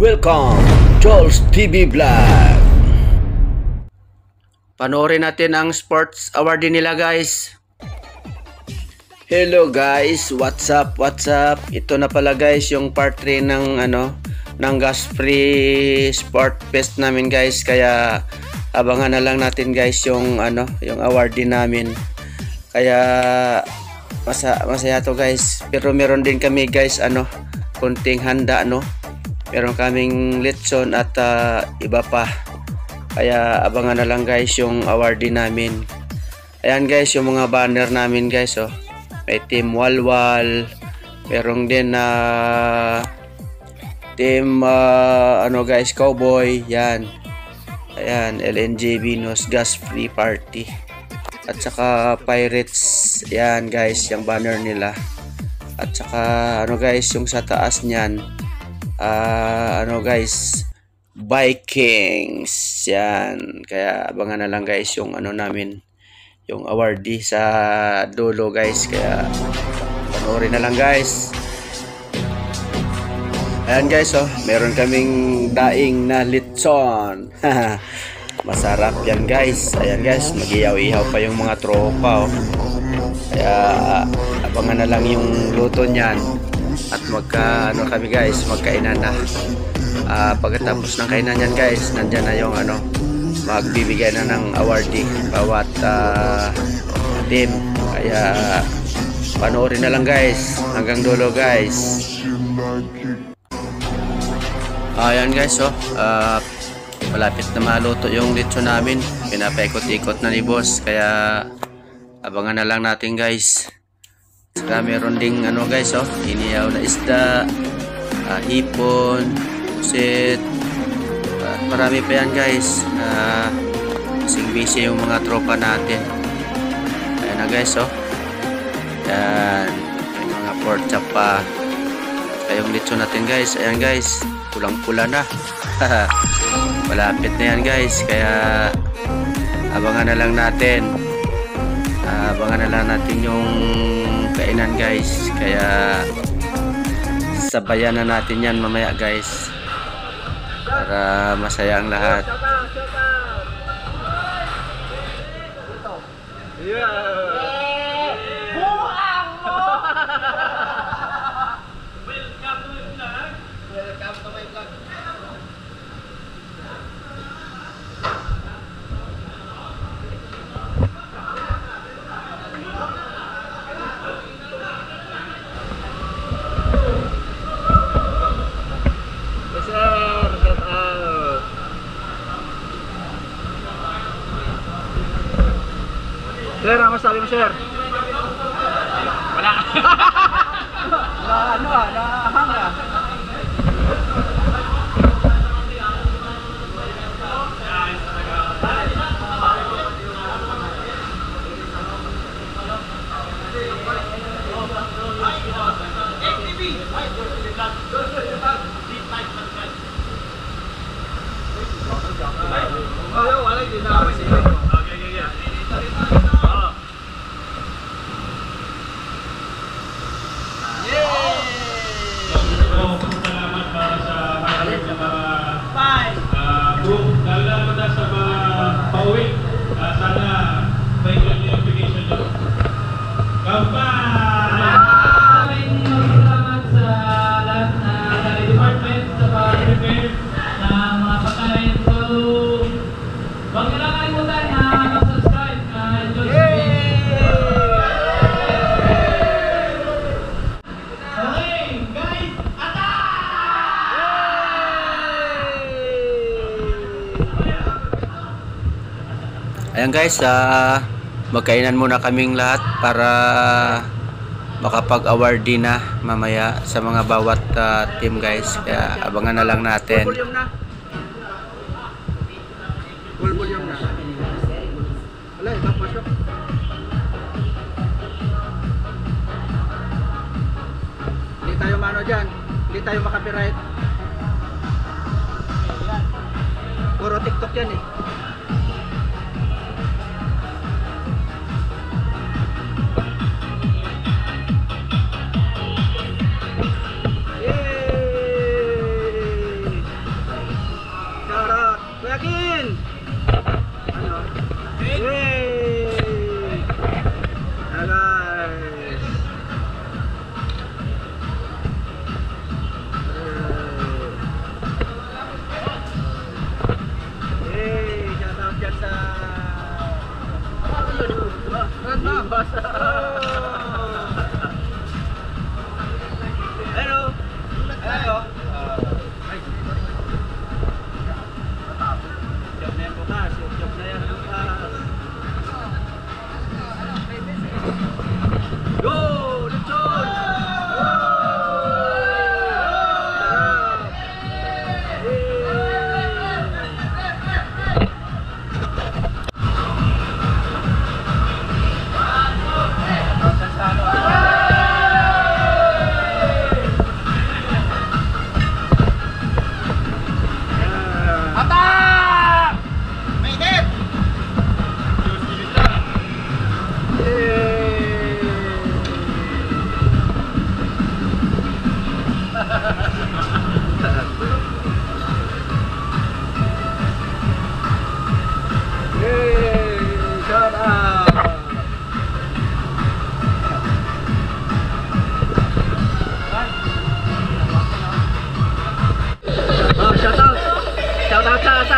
Welcome, Joel's TV Vlog. Panoorin natin ang sports award nila, guys. Hello guys, what's up? Ito na pala guys yung part 3 ng gas free sport fest namin, guys. Kaya abangan na lang natin guys yung award din namin. Kaya masaya to guys. Pero meron din kami guys kunting handa meron kaming lechon at iba pa. Kaya abangan na lang guys yung award din namin. Ayan guys yung mga banner namin guys, oh. May team Walwal, merong din team guys Cowboy, yan. Ayan, LNJ Venus Gas Free Party. At saka Pirates, yan guys, yung banner nila. At saka guys, yung sa taas niyan, guys, Vikings, yan. Kaya abangan na lang guys yung namin, yung awardee sa dulo guys. Kaya panoorin na lang guys. Ayan guys, oh, meron kaming daing na lechon. Masarap yan guys. Ayan guys, mag-ihaw-ihaw pa yung mga tropa, oh. Kaya abangan na lang yung luto niyan. At kami guys, magkainan na. Pagkatapos ng kainan yan guys, nandyan na yung magbibigay na ng awardee bawat team. Kaya panoorin na lang guys hanggang dulo guys. Ayan guys, oh, malapit na maluto yung lechon namin. Pinapaikot-ikot na ni boss. Kaya abangan na lang natin guys. Saka meron ding guys, oh, inihaw na isda, hipon, pusit, at marami pa yan guys. Busy yung mga tropa natin. Ayan na guys, oh. Ayan, may mga pork chop pa. Kaya yung lechon natin guys, ayan guys, pulang-pula na. Malapit na yan guys. Kaya abangan na lang natin. Yung kainan guys. Kaya sabayan na natin yan mamaya guys, para masaya ang lahat. Sir, ano masabi mo, sir? Wala. Nahang na. Sana may notification nyo. Kampay! Salamat sa lahat na department sa pag-prepare ng mga pagkain. So, huwag nyo lang kalimutan mag-subscribe kay Joel's TV. Okay, guys, Ayan guys, magkainan muna kaming lahat para makapag-awardee na mamaya sa mga bawat team guys. Kaya abangan na lang natin. Full volume na. Wala, ibang pasok. Hindi tayo dyan. Hindi tayo makapiright. Puro TikTok yan eh.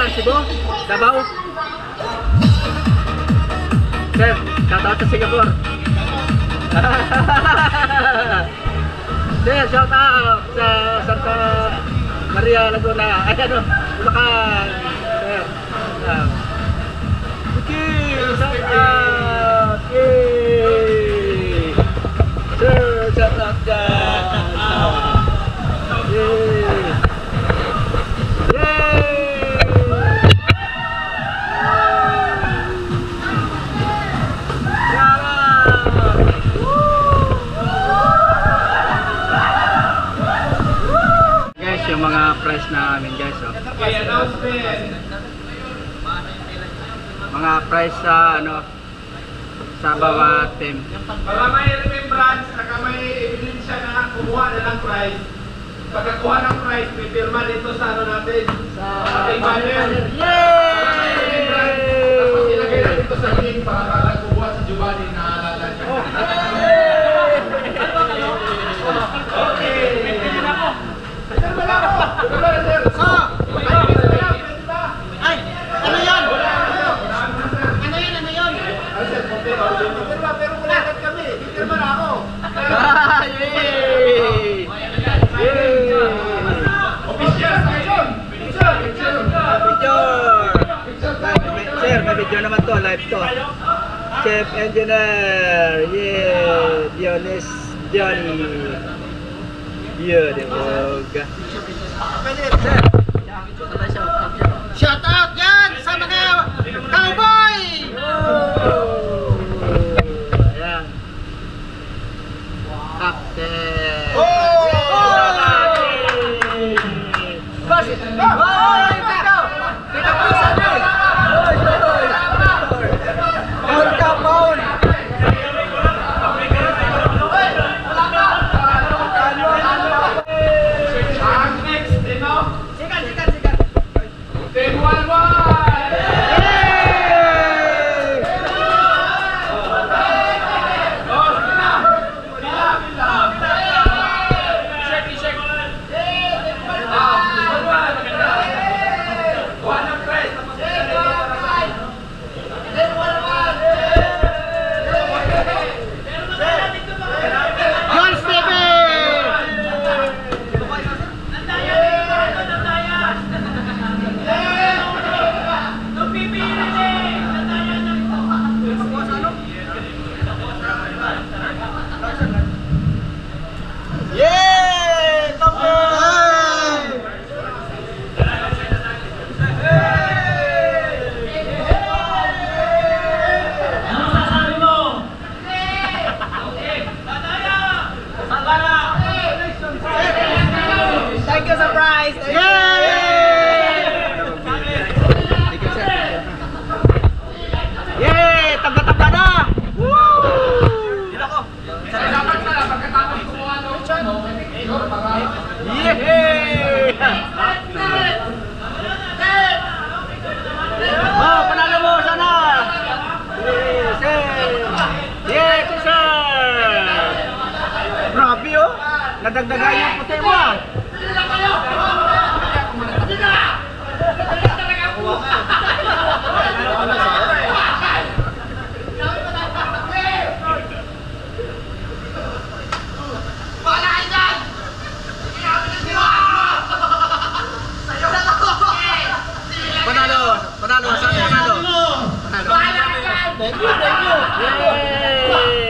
saan? Cebu? Davao? Sir, shoutout sa Singapore. Sir, shoutout sa Santa Maria Laguna. Ay ano, Bulacan. Sir. Okay, shoutout. Yay! Sir, shoutout dyan. Yay! Yung mga price namin guys, oh. Mga price sa ano sa bawat team. Para may remembrance, saka may ebidensya na kumuha na ng price. Pagkakuha ng price, may pirma dito sa ano natin. Sa ating banner. Yay! Tapos ilagay na dito sa link para kukuha sa Giovanni na alala niya. Okay. Ay, ano yan? Pero kulakat kami, bigyan na ako. Yay! Yay! Official action! Picture! Sir, may video naman to, live to. Chef Engineer, yeah, Dionis, Johnny. Beautiful. Shout out yan sa mga cowboy! Ayan. Captain! Boss! Boy! Tito! Tito po sa atin! Paul ka, Paul! Nadagdagan yung puti mo. Panalo. Panalo. Saan panalo? Panalo. Thank you. Yay!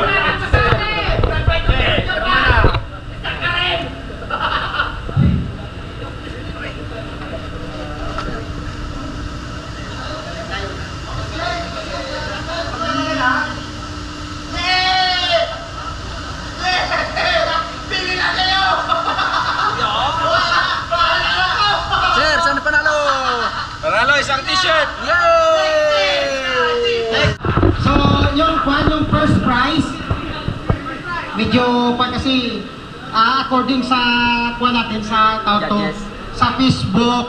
Sir, saan panalo? Panalo, isang t-shirt! Yay! So, yung first prize, medyo pa kasi according sa natin sa sa Facebook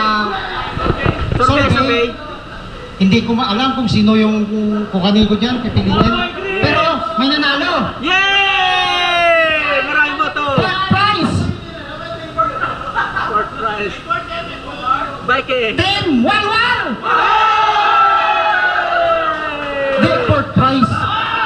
survey, hindi ko maalam kung sino yung kukanin ko dyan, pipiliin. Pero may nanalo! Yay! Maraming boto! First prize! Fourth prize. Viking. Team Walwal! The fourth prize.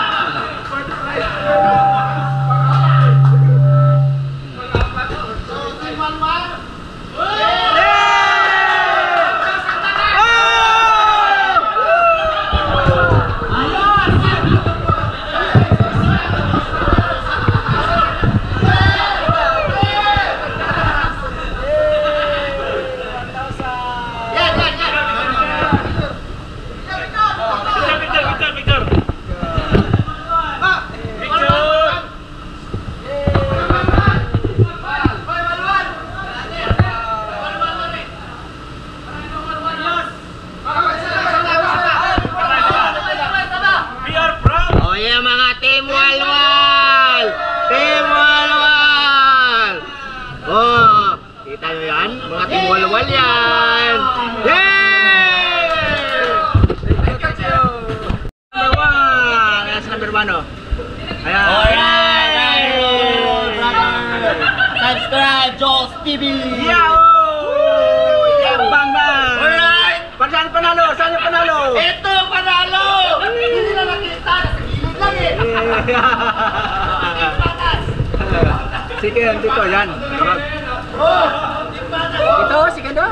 Walwal yan! Yay! Thank you! Number 1! That's number 1 oh. Ayan! Alright! Subscribe, Joss TV! Yahoo! Yabang na! Alright! Saan panalo? Saan yung panalo? Ito yung panalo! Hindi na nakita, nasa gilid lang eh! Sige, dito, yan. Ito, sige do.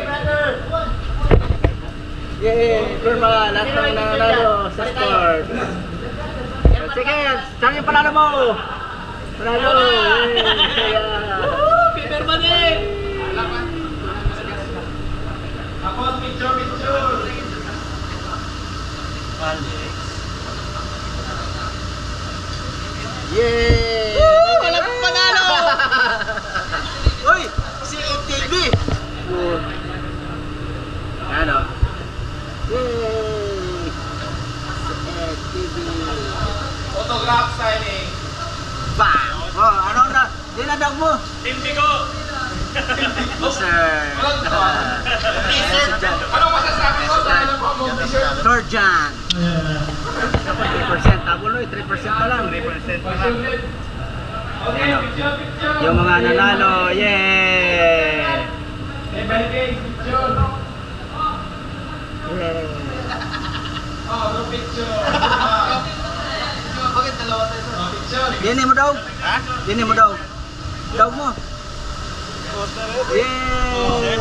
Yay, Burma, lahat ng nanalo sa sport. Sige, saan yung panalo mo? Panalo! Burma din! Ako, picture! Yay! Walang panalo! Uy! Si ATV! Ano? Yay! Si ATV! Autograph signing. Bang! Oh, ano na? Dinadog mo? Indigo. Sir! Anong masasabi mo sa alam ko mo t-shirt? Torjan! Dapat 3%. Tabulo eh, 3% pa lang. 3% pa lang. Okay, picture. Yung mga nanalo, yay! Picture. Yay! Oh, no picture. Bakit dalawa tayo? Picture. Dini mo daw? Ha? Dini mo daw? Daw mo? Yay!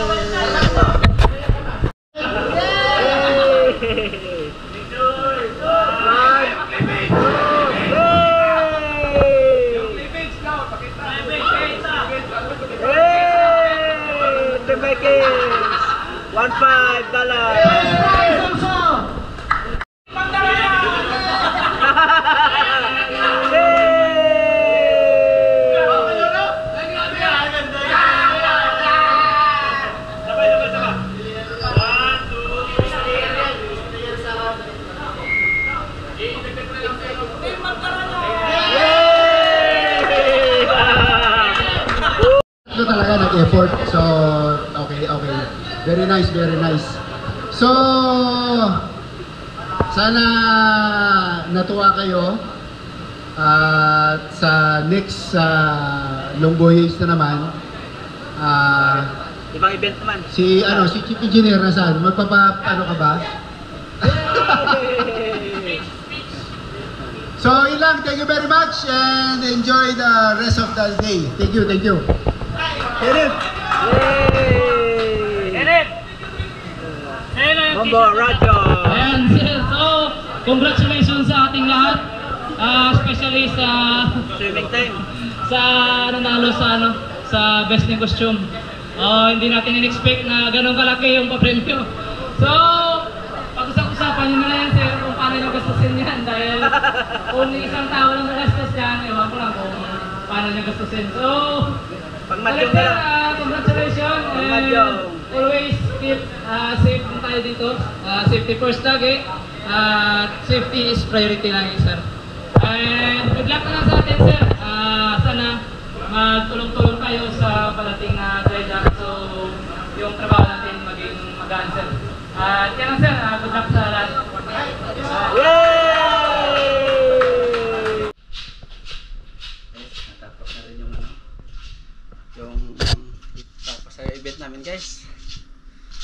Ito talaga nag-effort. So, okay. Very nice. So, sana natuwa kayo. At sa next Longboy na naman, Ibang event naman. si Chief Engineer nasaan? Ano ka ba? So, ilang, thank you very much and enjoy the rest of the day. Thank you. Edit! Edit! Mambo Radio! Ayan, sir. So, congratulations sa ating lahat. Especially sa Swimming time. nanalo sa best in costume. Hindi natin in-expect na ganun kalaki yung papremyo. So, pag-usap-usapan nyo na yan, sir, kung paano nyo gastusin yan. Dahil kung isang tao lang nagastos yan, ewan ko lang kung paano nyo gastusin. So, Pagmadyong na lang. congratulations and Pagmadyong. always keep safe din tayo dito. Safety first lagi. Safety is priority lang sir. And good luck na lang sa atin sir. Sana magtulong-tulong tayo sa palating na dry dock. So yung trabaho natin maging magaan sir. At yan lang sir. Good luck sa lahat. Yay! Natapos na rin yung tapos sa event namin guys.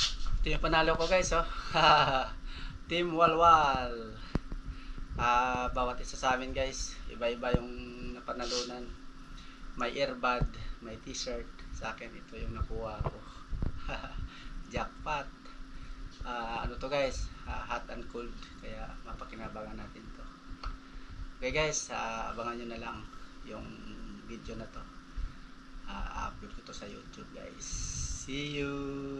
Ito yung panalo ko guys, oh. Team Walwal. Bawat isa sa amin guys, iba-iba yung napanalunan. May earbud, may t-shirt. Sa akin ito yung nakuha ko. Jackpot. Ano to guys, hot and cold, kaya mapakinabangan natin to. Okay guys, abangan nyo na lang yung video na to. Upload ko to sa YouTube guys. See you.